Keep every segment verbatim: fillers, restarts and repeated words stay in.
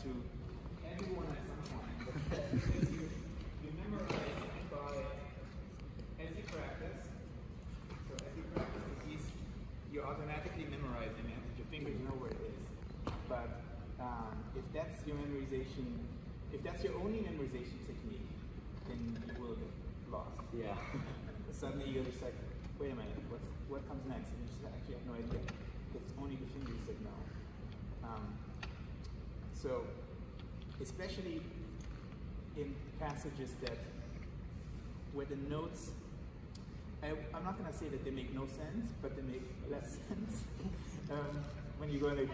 to everyone at some point. you, you memorize by, as you practice, so as you practice the piece, you're automatically memorizing it. Your fingers know where it is. But um, if that's your memorization, if that's your only memorization technique, then you will get lost. Yeah. Suddenly you're just like, wait a minute, what's, what comes next? And you just actually have no idea, because it's only the fingers that know. Um, so, especially in passages that, where the notes, I, I'm not going to say that they make no sense, but they make less sense. um, when you go like,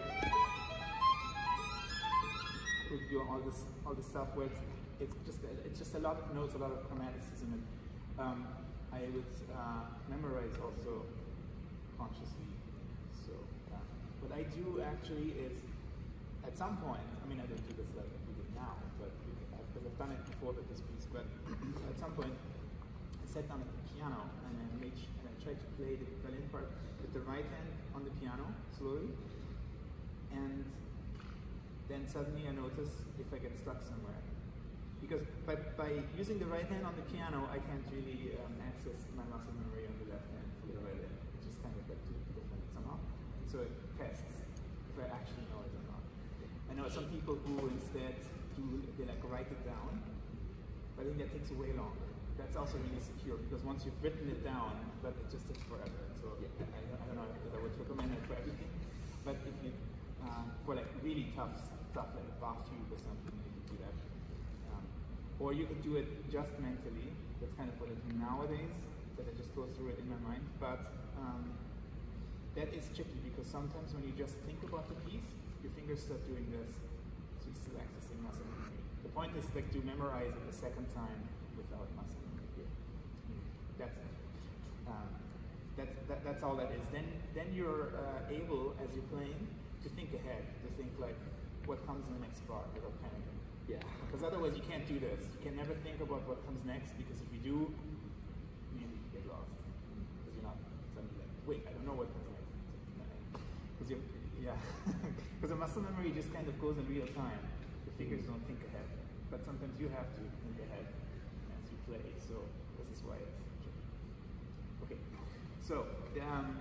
with your, all this, all this stuff where it's, it's just, it's just a lot of notes, a lot of chromaticism. And, um, I would uh, memorize also consciously. So uh, what I do actually is, at some point, I mean I don't do this like I do it now, but because I've done it before with this piece, but at some point I sat down at the piano and I, made, and I tried to play the violin part with the right hand on the piano, slowly, and then suddenly I notice if I get stuck somewhere. Because by, by using the right hand on the piano, I can't really um, access my muscle memory on the left hand for the violin. It's just kind of like too different somehow. And so it tests if I actually know it or not. I know some people who instead do, they like write it down, but I think that takes way longer. That's also really secure, because once you've written it down, but it just takes forever. So I, I, I don't know if I would recommend it for everything, but if you, uh, for like really tough stuff like a Bach fugue or something, you can do that. Or you could do it just mentally. That's kind of what I do nowadays, that I just go through it in my mind. But um, that is tricky, because sometimes when you just think about the piece, your fingers start doing this, so you're still accessing muscle memory. The point is like to memorize it a second time without muscle memory. That's it. Um, that's, that, that's all that is. Then, then you're uh, able, as you're playing, to think ahead, to think like, what comes in the next part without panicking. Yeah. Because otherwise you can't do this. You can never think about what comes next, because if you do, you get lost. Because you're not suddenly like, wait, I don't know what comes next. Because you're, yeah. Because the muscle memory just kind of goes in real time. The fingers don't think ahead. But sometimes you have to think ahead as you play. So this is why it's tricky. Okay. So, um,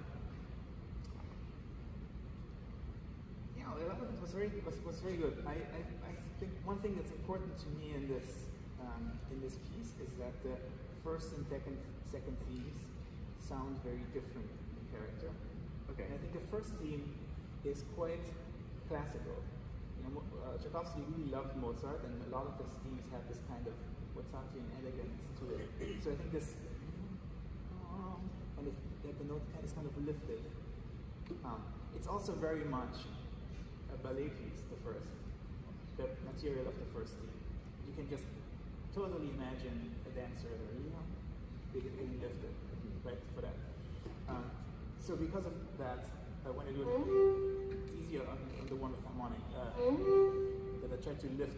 yeah, a lot of it was very, was, was very good. I, I, I think one thing that's important to me in this um, in this piece is that the first and second second themes sound very different in character. Okay. And I think the first theme is quite classical. You know, uh, Tchaikovsky really loved Mozart, and a lot of his themes have this kind of Mozartian elegance to it. So I think this, and if that the note is kind of lifted. Um, it's also very much a ballet piece, the first. The material of the first theme. You can just totally imagine a dancer, you know, being lifted, right, for that. Um, so because of that, I want to do it, it's easier on, on the one with harmonic, uh, that I try to lift.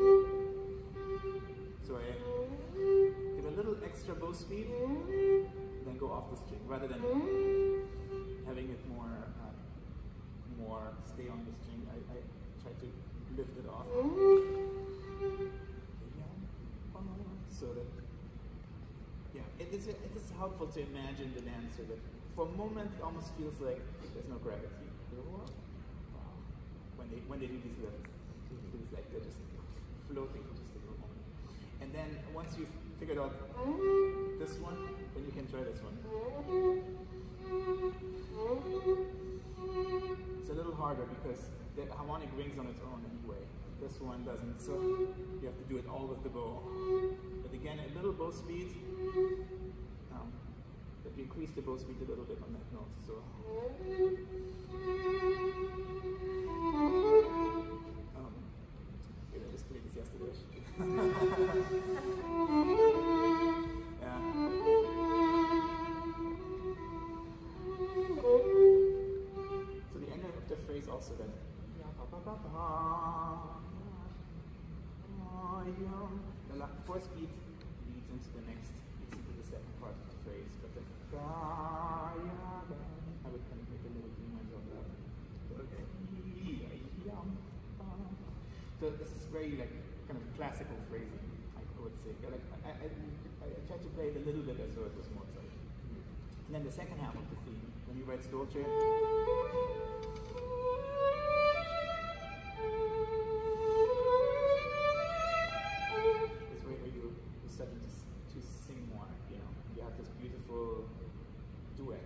So I give a little extra bow speed, then go off the string, rather than having it more, uh, more stay on the string. I, I try to lift it off. So that, yeah, it is, it is helpful to imagine the dancer that for a moment it almost feels like there's no gravity. When they, when they do these lifts, it feels like they're just floating for just a little moment. And then once you've figured out this one, then you can try this one. It's a little harder because the harmonic rings on its own anyway. This one doesn't, so you have to do it all with the bow. But again, a little bow speed, um, but you increase the bow speed a little bit on that note. So, um, I just played this yesterday. Yeah. So the end of the phrase also then. The fourth beat leads into the next, leads into the second part of the phrase, but the I would kind of make a little demons on that. Okay. So this is very like kind of classical phrasing, I would say. Like I, I, I, I tried to play it a little bit as though it was Mozart. And then the second half of the theme, when you write Dolce, is where you you're starting to to sing more. You know, you have this beautiful duet.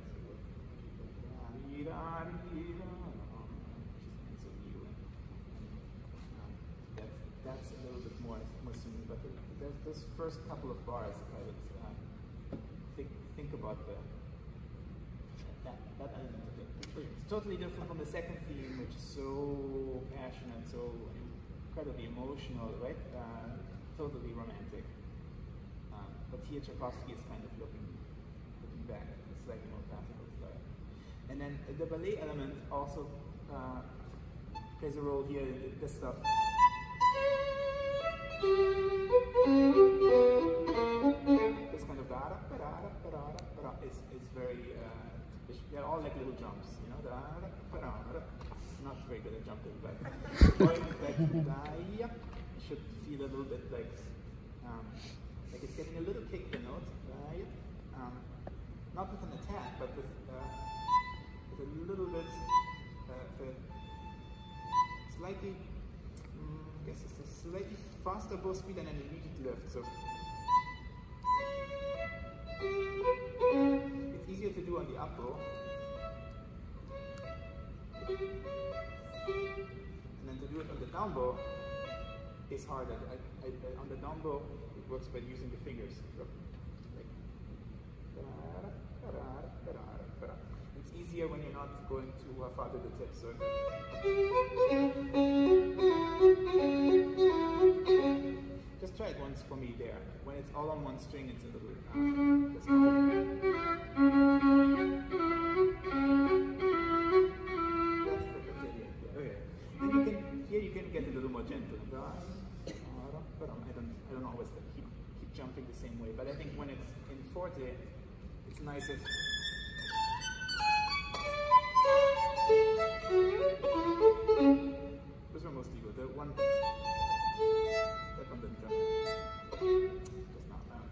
That's a little bit more, more singing, but the, there's those first couple of bars, I would uh, think, think about the, that, that element of it. It's totally different from the second theme, which is so passionate, so incredibly emotional, right? Uh, totally romantic. Um, but here Tchaikovsky is kind of looking, looking back at this slightly more classical style. And then the ballet element also uh, plays a role here in this stuff. This kind of da da da da da da is is very uh, they're all like little jumps, you know. Da da da da. Not very good at jumping, but like da should feel a little bit like um, like it's getting a little kick, the note. Um, not with an attack, but with uh, with a little bit uh, slightly. I guess it's a slightly faster bow speed and an immediate lift. So it's easier to do on the up bow. And then to do it on the down bow is harder. I, I, I, on the down bow, it works by using the fingers. So, like, it's easier when you're not going too uh, far to the tip. So just try it once for me there. When it's all on one string, it's a little. Uh, that's it. Okay. Then you can here you can get a little more gentle. I don't I don't always keep keep jumping the same way, but I think when it's in forte, it's nice if. Where's my most ego? The one that one didn't jump. Just not now.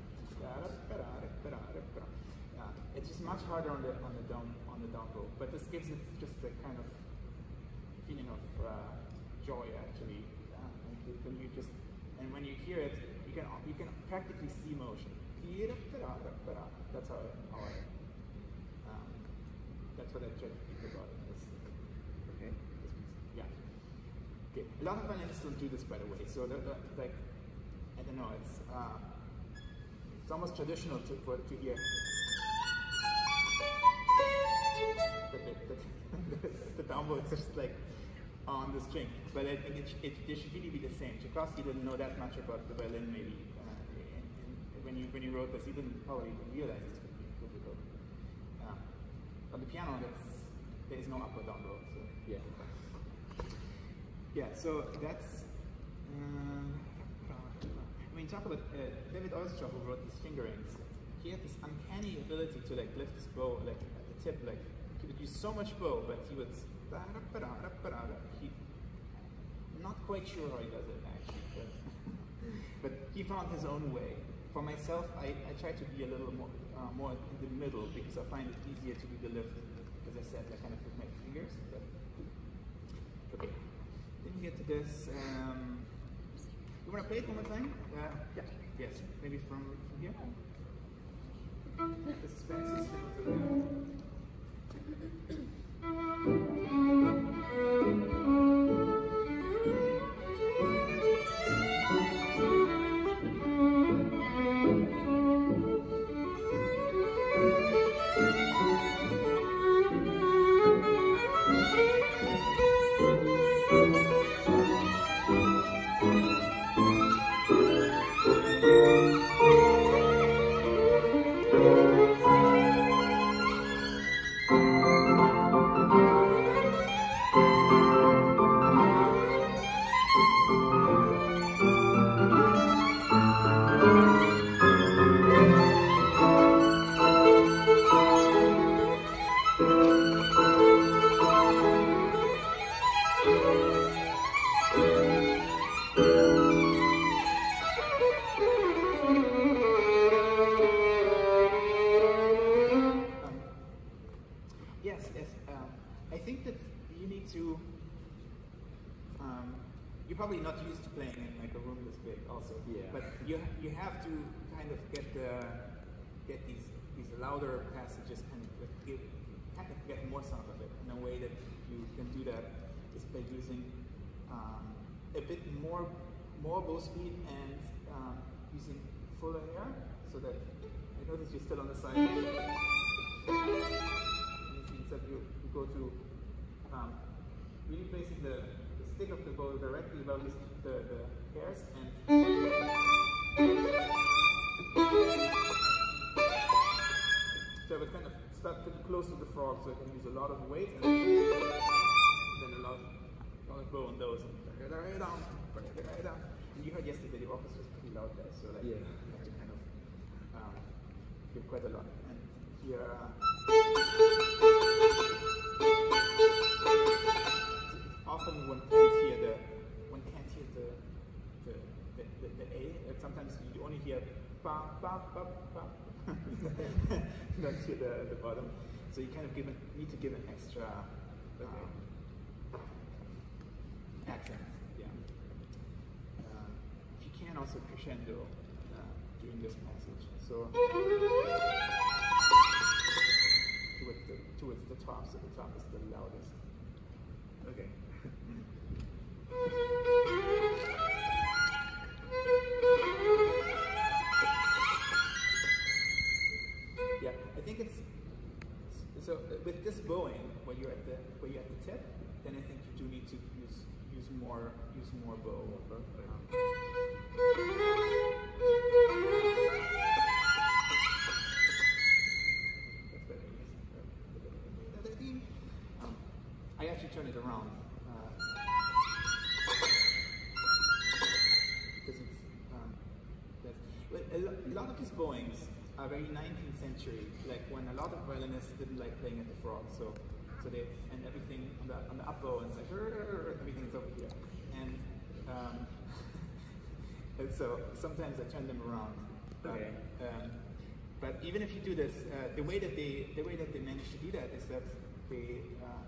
Yeah, it's just much harder on the on the down on the down bow, but this gives it just a kind of feeling of uh, joy actually. Yeah, when you just and when you hear it, you can you can practically see motion. That's how how I, um, that's what I try to think about in this. Okay. Yeah. Okay. A lot of violinists don't do this, by the way. So, the, the, like, I don't know. It's uh, it's almost traditional to for, to hear. The, the, the, the down bow is just like on the string, but I think it, it, it should really be the same. Tchaikovsky didn't know that much about the violin, maybe. Uh, and, and when you when you wrote this, he didn't probably realize this would be difficult. Um, on the piano, that's there is no up or down bow. So yeah, yeah. So that's. Uh, I mean, talk about uh, David Oistrakh, who wrote these fingerings. He had this uncanny ability to like lift his bow, like at the tip, like he would use so much bow, but he would. He, I'm not quite sure how he does it actually, but, but he found his own way. For myself, I, I try to be a little more uh, more in the middle because I find it easier to do the lift, as I said, like kind of with my fingers. But okay, then we get to this. Um, you want to play it one more time? Uh, yeah. Yes. Maybe from, from here. The suspense is still. also. Yeah. But you you have to kind of get the get these these louder passages kind of like give kind of get more sound of it. And a way that you can do that is by using um, a bit more more bow speed and um, using fuller air, so that I notice you're still on the side. And you see that you, you go to um, really placing the, the stick of the bow directly above this, the, the hairs, and so I would kind of start pretty close to the frog, so I can use a lot of weight and then a lot, a lot of bow on those. And bring it down, bring it down. And you heard yesterday the orchestra was pretty loud there, so like yeah. you have to kind of um, give quite a lot. And here, uh, often one can't hear the one can't hear the the the, the, the A. Like sometimes you only hear ba ba ba ba. You don't hear the, the bottom. So you kind of give an, need to give an extra um, accent. Yeah. Um, if you can also crescendo uh, during this passage. So towards the towards the top. So the top is the loudest. Okay. Yeah, I think it's so uh, with this bowing, when you're at the when you're at the tip, then I think you do need to use use more use more bow. Um, that's better, yes. Um, I actually turn it around. A lot of these bowings are very nineteenth century, like when a lot of violinists didn't like playing at the frog, so so they and everything on the on the up bow and it's like everything's over here, and um, and so sometimes I turn them around. But, okay. Um, but even if you do this, uh, the way that they the way that they manage to do that is that they uh,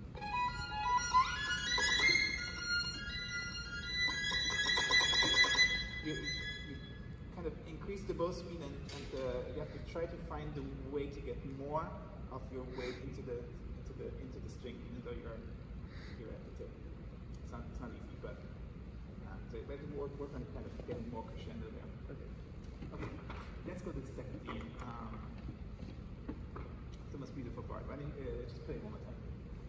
you, kind of increase the bow speed, and, and uh, you have to try to find the way to get more of your weight into the into the into the string, even though you're you're at the tip. It's not it's not easy, but uh, so you have to work work on kind of getting more crescendo there. Okay. Okay. Let's go to the second theme. Um, it's the most beautiful part. Why don't you uh, just play it one more time?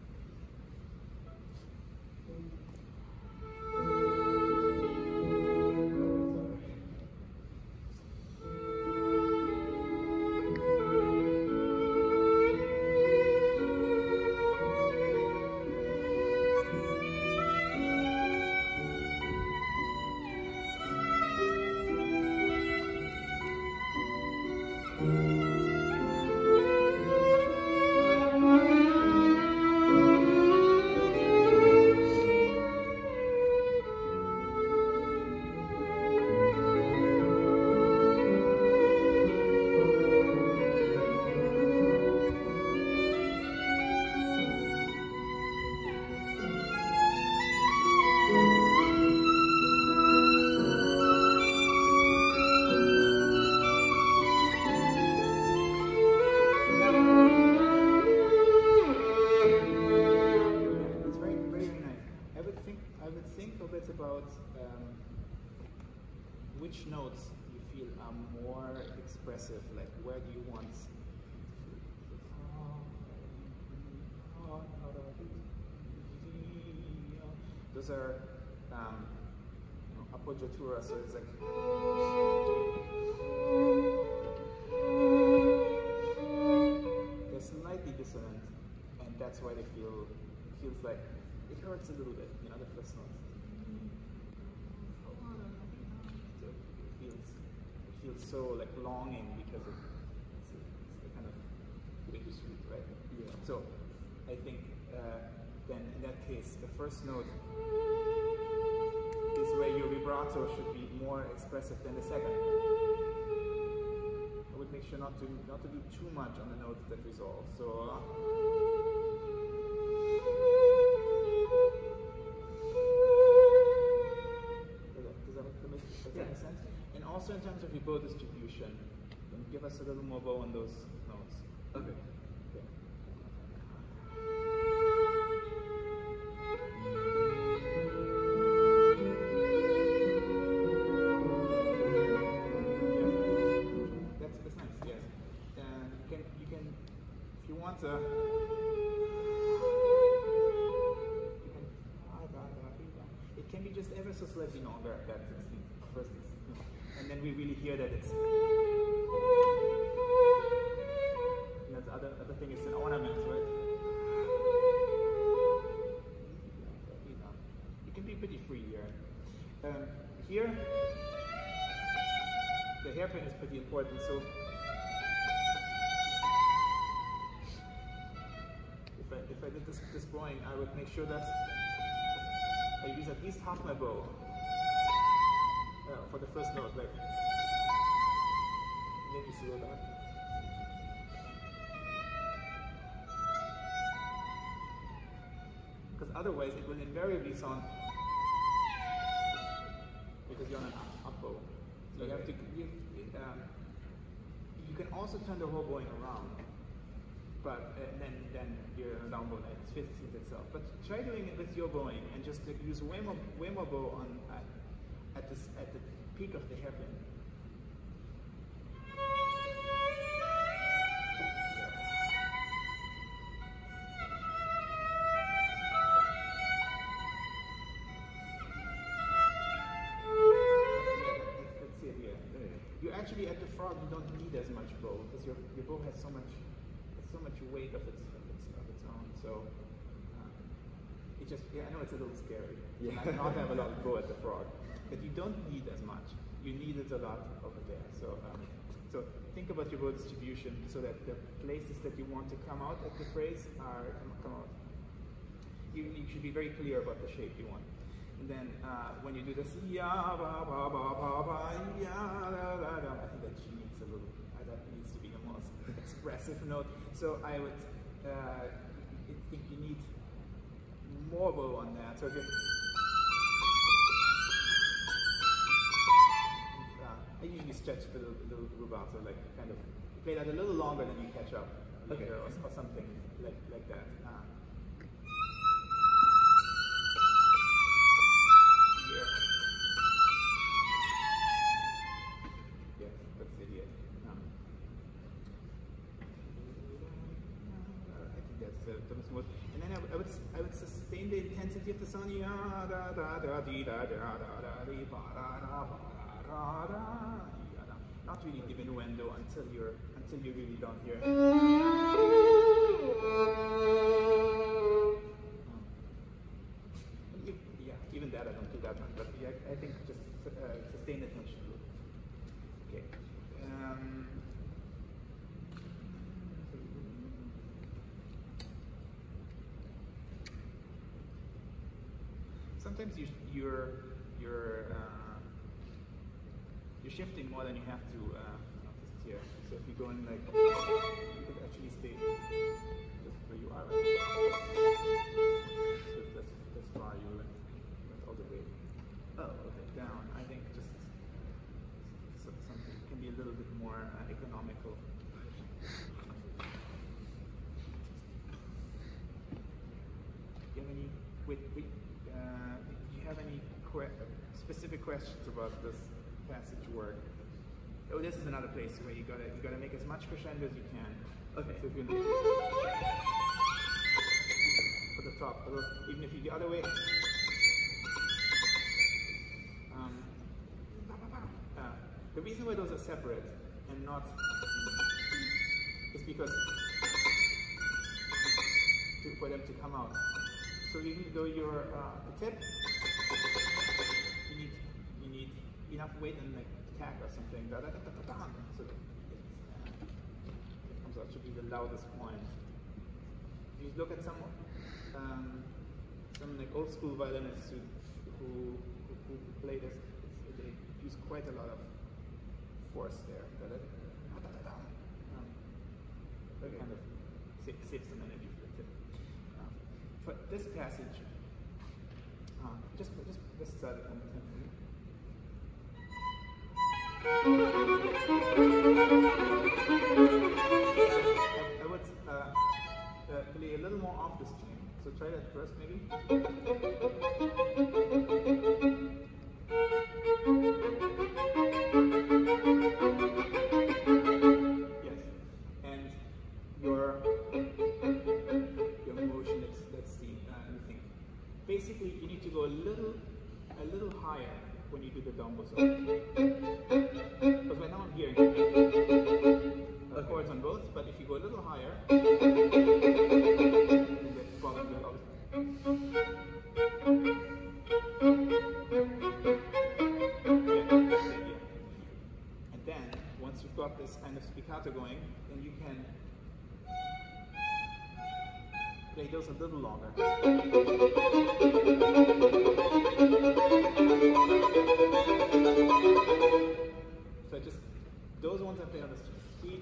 Which notes you feel are more expressive? Like, where do you want to feel? Those are um, you know, appoggiatura, so it's like they're slightly dissonant, and that's why they feel it feels like it hurts a little bit. You know, the first notes. Feels so like longing because of, it's, a, it's a kind of bittersweet, right? Yeah. So I think uh, then in that case, the first note is where your vibrato should be more expressive than the second. I would make sure not to not to do too much on the notes that resolve. So. Uh, does that, does that make, does that And also in terms of your bow distribution, then give us a little more bow on those notes. Okay. Okay. That's, that's nice, yes. And you can, you can, if you want to, you can, it can be just ever so slightly longer, that sixteenth, first sixteenth note. And then we really hear that it's, you know, the other, other thing is an ornament, right? You can be pretty free here. Um, here, the hairpin is pretty important, so if I, if I did this, this bowing, I would make sure that I use at least half my bow uh, for the first note, like maybe slow down. Because otherwise it will invariably sound, because you're on an up, up bow. So you have to, you, um, you can also turn the whole bowing around, but uh, then then you're on a down bow and it fits itself. But try doing it with your bowing and just uh, use way more way more bow on at at this at the peak of the hairpin. Actually, at the frog, you don't need as much bow because your your bow has so much has so much weight of its of its of its own. So um, it just yeah, I know it's a little scary. Yeah. I not have a lot of bow at the frog, but you don't need as much. You need it a lot over there. So um, so think about your bow distribution so that the places that you want to come out at the phrase are come out. You, you should be very clear about the shape you want. And then uh, when you do this, ya ba ba ba ba ba ya da da da, I think that G needs a little. Uh, that needs to be the most expressive note. So I would uh, I think you need more bow on that. So if you, uh, I usually stretch the little, little rubato, like kind of play that a little longer than you catch up later, okay. or, or something like like that. Uh, And then I, I would I would sustain the intensity of the sound, not really diminuendo until you're until you really don't hear. Yeah, even that I don't do that much, but yeah, I think just uh, sustain the tension. Okay. Um, Sometimes you, you're you're uh, you're shifting more than you have to uh, here. So if you go in like, you could actually stay just where you are. Right? So that's that's far you went, went all the way. Oh, okay, down. I think just so, something can be a little bit more uh, economical. Do you have any? Wait, wait. Uh, do you have any que specific questions about this passage work? Oh, this is another place where you gotta you gotta make as much crescendo as you can. Okay. So if you for the top, even if you the other way. Um, uh, the reason why those are separate and not is because to, for them to come out. So even though you're uh, the tip, you need you need enough weight in the tack or something. Da, da, da, da, da, da. So it's, uh, it comes out to be the loudest point. If you look at some um, some like old school violinists who who, who, who play this, it's, they use quite a lot of force there. Da, da, da, da, da, da. Um, that kind of saves some energy for the tip. For this passage, uh, just just this side of one time for me. I would uh, uh, play a little more off the string. So try that first, maybe. Yes, and your your motion. Let's let's see. Uh, let me think. Basically, you need to go a little a little higher when you do the down bow solo. Because right now I'm hearing uh, chords on both, but if you go a little higher, you get bottom of the house. Yeah, that's the idea. And then, once you've got this kind of spiccato going, then you can play those a little longer. So I just, those ones I play on the speed,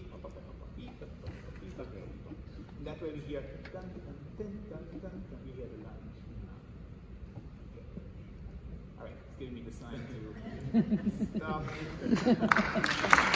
and that way we hear, dun, dun, dun, dun, dun, dun, we hear the line. Okay. All right, it's giving me the sign to stop.